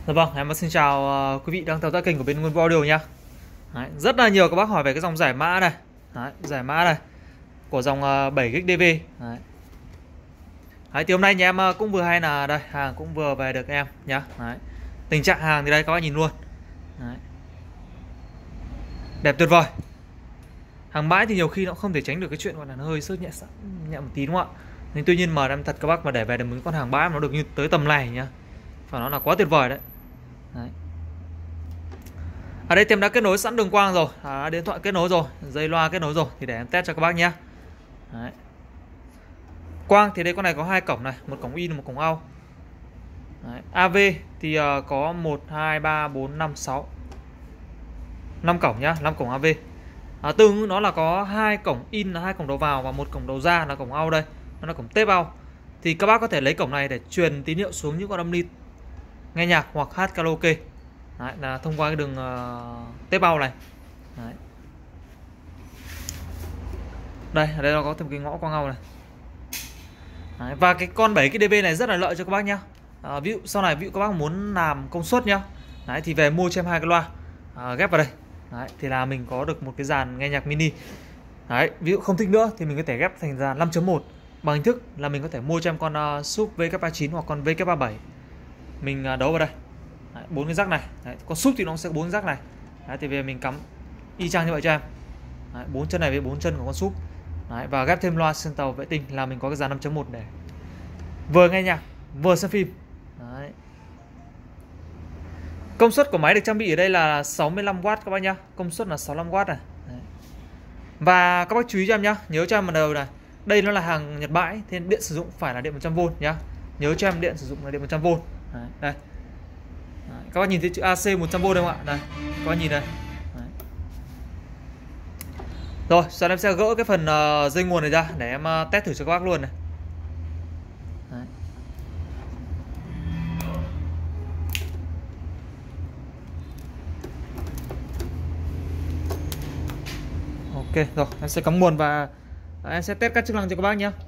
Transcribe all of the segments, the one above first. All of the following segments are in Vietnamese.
Dạ vâng, em xin chào quý vị đang theo dõi kênh của bên Nguyên Vũ Audio nhá. Đấy, rất là nhiều các bác hỏi về cái dòng giải mã này. Đấy, giải mã này của dòng 7GB DV. Đấy, thì hôm nay nhà em cũng vừa hay là đây, hàng cũng vừa về được em nhá. Đấy. Tình trạng hàng thì đây các bác nhìn luôn. Đấy. Đẹp tuyệt vời. Hàng mãi thì nhiều khi nó không thể tránh được cái chuyện gọi là nó hơi sớt nhẹ một tí đúng không ạ? Nhưng tuy nhiên mà em thật các bác mà để về được mấy con hàng bãi mà nó được như tới tầm này nhá. Phải nói là quá tuyệt vời đấy. Đấy. Ở đây thì em đã kết nối sẵn đường quang rồi, điện thoại kết nối rồi, dây loa kết nối rồi, thì để em test cho các bác nhé. Đấy. Quang thì đây con này có hai cổng này, một cổng in và một cổng out. Đấy. AV thì có 1 2 3 4 5 6 5 cổng nhá, 5 cổng AV. Tương ứng nó là có hai cổng in là hai cổng đầu vào và một cổng đầu ra là cổng out đây, nó là cổng tape out. Thì các bác có thể lấy cổng này để truyền tín hiệu xuống những con âm ly nghe nhạc hoặc hát karaoke. Đấy, là thông qua cái đường tape out này. Đấy. Đây, ở đây nó có thêm cái ngõ quang out này. Đấy, và cái con 7 cái DV này rất là lợi cho các bác nhá. Ví dụ sau này ví dụ các bác muốn làm công suất nhá. Đấy, thì về mua cho em hai cái loa ghép vào đây. Đấy, thì là mình có được một cái dàn nghe nhạc mini. Đấy, ví dụ không thích nữa thì mình có thể ghép thành dàn 5.1 bằng hình thức là mình có thể mua cho em con sub VK39 hoặc con VK37. Mình đấu vào đây. Bốn cái rắc này. Đấy, con sub thì nó sẽ 4 rắc này. Đấy, thì về mình cắm y chang như vậy cho em. Đấy, 4 chân này với 4 chân của con sub. Đấy, và ghép thêm loa trên tàu vệ tinh là mình có cái dàn 5.1 để vừa nghe nhạc vừa xem phim. Đấy. Công suất của máy được trang bị ở đây là 65W các bác nhá. Công suất là 65W này. Đấy. Và các bác chú ý cho em nhá, nhớ cho em một đầu này. Đây nó là hàng Nhật bãi, thế điện sử dụng phải là điện 100V nhá. Nhớ cho em điện sử dụng là điện 100V. Đấy, đây. Đấy, các bác nhìn thấy chữ AC 100V đây không ạ? Đây, các bác nhìn đây. Đấy. Rồi, sau em sẽ gỡ cái phần dây nguồn này ra để em test thử cho các bác luôn này. Đấy. Ok, rồi, em sẽ cắm nguồn và em sẽ test các chức năng cho các bác nhé.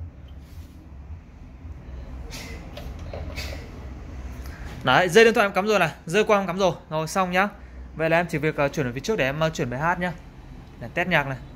Đấy, dây điện thoại em cắm rồi này, dây quang em cắm rồi. Rồi xong nhá. Vậy là em chỉ việc chuyển ở phía trước để em chuyển bài hát nhá. Để test nhạc này.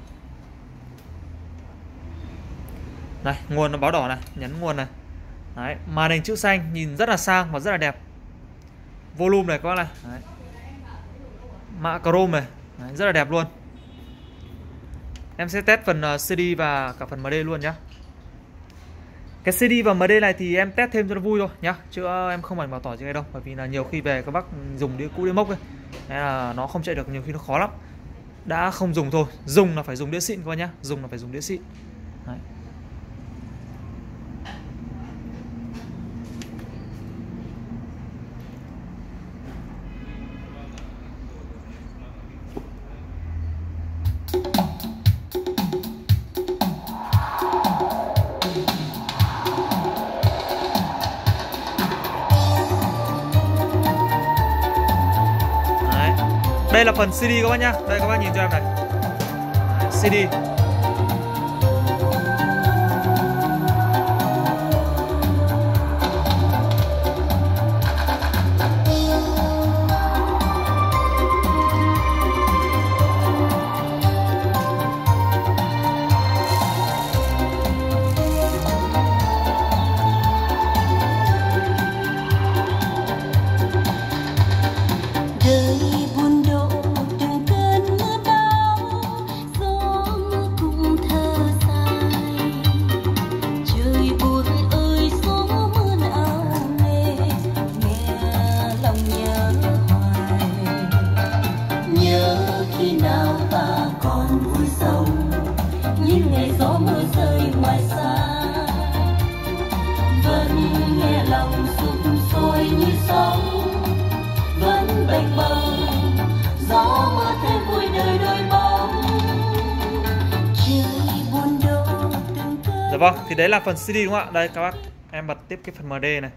Đây, nguồn nó báo đỏ này, nhấn nguồn này. Đấy, màn hình chữ xanh nhìn rất là sang và rất là đẹp. Volume này các bác này. Đấy. Mã chrome này. Đấy, rất là đẹp luôn. Em sẽ test phần CD và cả phần MD luôn nhá. Cái CD và MD này thì em test thêm cho nó vui thôi nhá, chứ em không phải bảo tỏ cho cái đâu, bởi vì là nhiều khi về các bác dùng đĩa cũ đĩa mốc ấy, nên là nó không chạy được, nhiều khi nó khó lắm. Đã không dùng thôi, dùng là phải dùng đĩa xịn các bác nhá, dùng là phải dùng đĩa xịn. Đấy. Đây là phần CD các bác nhá. Đây các bác nhìn cho em này. Đấy, CD. Dạ vâng, thì đấy là phần CD đúng không ạ? Đây các bác, em bật tiếp cái phần MD này.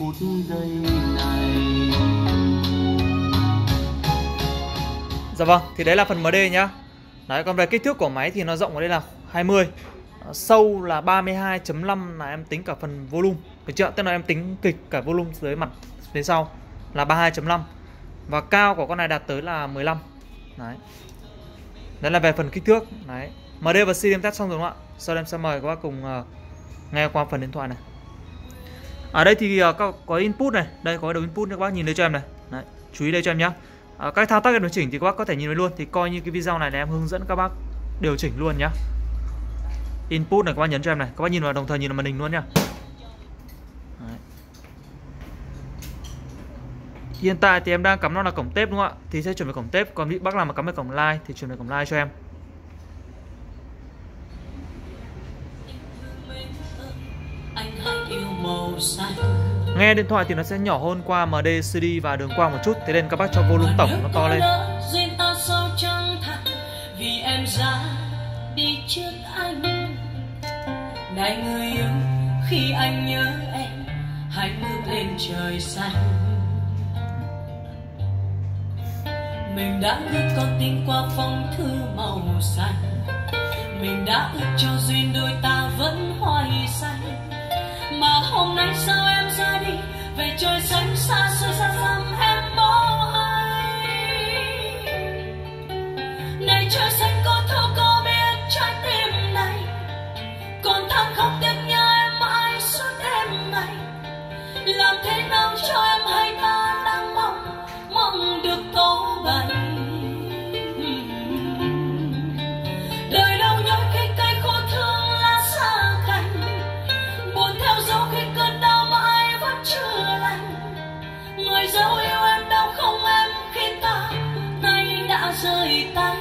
phút giây này. Dạ vâng, thì đấy là phần MD nhá. Đấy, còn về kích thước của máy thì nó rộng ở đây là 20, sâu là 32.5 là em tính cả phần volume, được chưa? Tức là em tính kịch cả volume dưới mặt phía sau là 32.5 và cao của con này đạt tới là 15. Đấy. Đấy là về phần kích thước. Đấy. MD và CD em test xong rồi đúng không ạ? Sau đây em sẽ mời các bác cùng nghe qua phần điện thoại này. Ở đây thì có input này, đây có đầu input các bác nhìn đây cho em này. Đấy, chú ý đây cho em nhá. Cách thao tác điều chỉnh thì các bác có thể nhìn thấy luôn, thì coi như cái video này là em hướng dẫn các bác điều chỉnh luôn nhá. Input này các bác nhấn cho em này, các bác nhìn vào đồng thời nhìn vào màn hình luôn nhá. Đấy. Hiện tại thì em đang cắm nó là cổng tép đúng không ạ? Thì sẽ chuyển về cổng tép, còn vị bác nào mà cắm về cổng line thì chuyển về cổng line cho em. Nghe điện thoại thì nó sẽ nhỏ hơn qua MD, CD và đường quang một chút, thế nên các bác cho volume tổng nó to lên. Vì em ra đi trước anh, này người yêu, khi anh nhớ em, hãy ngước lên trời xanh. Mình đã ước con tim qua phong thư màu xanh, mình đã ước cho duyên đôi ta vẫn hoài xanh. Mà hôm nay sao em ra đi về trời xanh xa xôi xa xăm em bỏ hay. Này trời xanh có thấu có biết trái tim này còn than khóc tiếc nhớ em mãi suốt đêm ngày. Làm thế nào cho em hay ta đang mong được có ngày. Đời đâu nhói khi cây khô thương lá xa cành, buồn theo dấu khi cơn đau mãi vẫn chưa lành. Người dấu yêu em đau không em khi ta nay đã rời tay.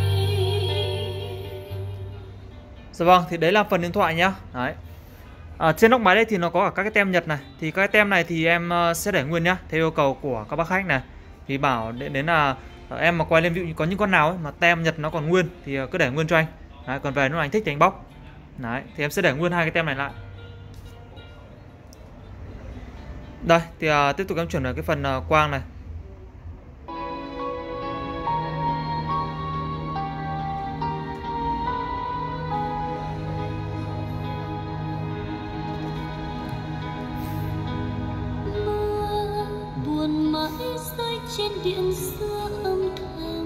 Dạ vâng, thì đấy là phần điện thoại nhá. Đấy. Trên nóc máy đây thì nó có cả các cái tem Nhật này. Thì các cái tem này thì em sẽ để nguyên nhá, theo yêu cầu của các bác khách này. Thì bảo đến là em mà quay lên ví dụ có những con nào ấy mà tem Nhật nó còn nguyên thì cứ để nguyên cho anh. Đấy, còn về nếu anh thích thì anh bóc. Đấy, thì em sẽ để nguyên hai cái tem này lại. Đây, thì tiếp tục em chuyển vào cái phần quang này. Buồn mãi rơi trên điện xưa âm thầm.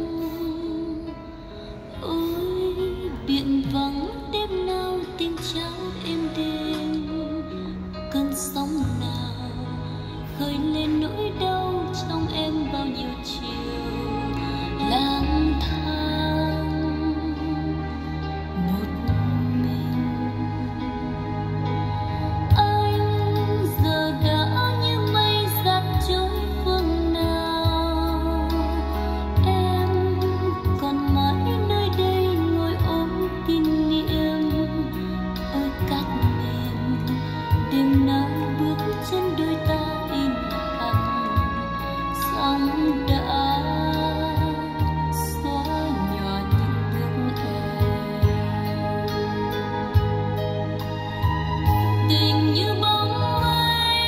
Ôi biển vắng đêm nào tiếng cháo êm đềm. Cơn sóng nào khơi lên nỗi đau trong em bao nhiêu chiều lang thang một mình. Anh giờ đã như mây dạt trôi phương nào. Em còn mãi nơi đây ngồi ôm kỷ niệm. Ôi cát mềm đêm nào bước chân đôi ta in hằn. Sóng đã xóa nhòa những bước em. Tình như bóng mây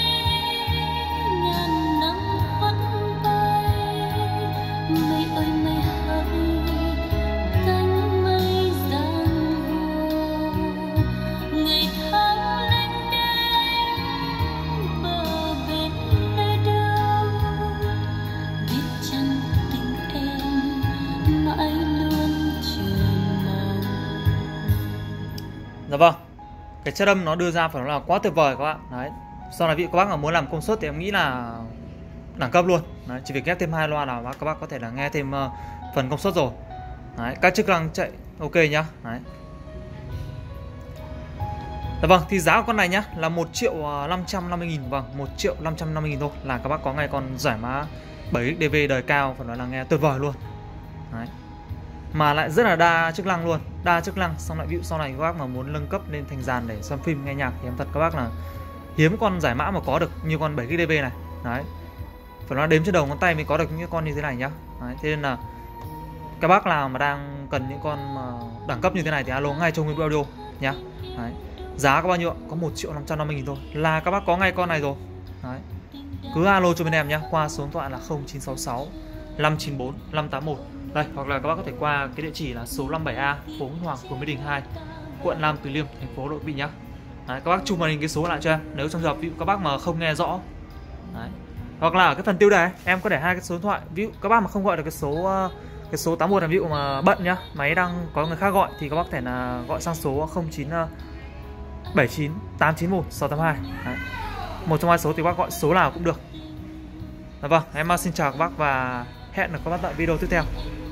ngàn năm vẫn bay. Mây ơi mây hỡi cánh mây giang hồ. Ngày tháng lênh đênh bờ bên nơi đâu. Biết chăng tình em mãi luôn chờ mong. Dạ vâng. Cái chất âm nó đưa ra phải nói là quá tuyệt vời các bạn. Đấy. Sau này vị các bác mà muốn làm công suất thì em nghĩ là đẳng cấp luôn. Đấy, chỉ việc ghép thêm 2 loa nào mà các bác có thể là nghe thêm phần công suất rồi. Đấy, các chức năng chạy ok nhá. Đấy. Dạ vâng, thì giá của con này nhá là 1.550.000. Vâng, 1.550.000 thôi là các bác có ngay con giải mã 7 DV đời cao, phải nói là nghe tuyệt vời luôn. Đấy. Mà lại rất là đa chức năng luôn, đa chức năng. Xong lại ví dụ sau này các bác mà muốn nâng cấp lên thành dàn để xem phim nghe nhạc thì em thật các bác là hiếm con giải mã mà có được như con 7 DV này. Đấy, phải nói đếm trên đầu ngón tay mới có được những con như thế này nhá. Đấy, thế nên là các bác nào mà đang cần những con mà đẳng cấp như thế này thì alo ngay cho Nguyên Audio nhá. Đấy. Giá có bao nhiêu ạ? Có 1.550.000 thôi là các bác có ngay con này rồi. Đấy. Cứ alo cho bên em nhé, qua số điện thoại là 0966 594 581. Đây, hoặc là các bác có thể qua cái địa chỉ là số 57A phố Nguyễn Hoàng, phường Mỹ Đình 2, quận Nam Từ Liêm, thành phố Hà Nội Bình nhá. Đấy, các bác chụp màn hình cái số lại cho em nếu trong trường hợp ví dụ các bác mà không nghe rõ. Đấy. Hoặc là ở cái phần tiêu đề em có để hai cái số điện thoại, ví dụ các bác mà không gọi được cái số 81 là ví dụ mà bận nhá, máy đang có người khác gọi thì các bác có thể là gọi sang số 0979 891 682. Đấy. Một trong hai số thì các bác gọi số nào cũng được. Vâng, em xin chào các bác và hẹn gặp các bác tại video tiếp theo.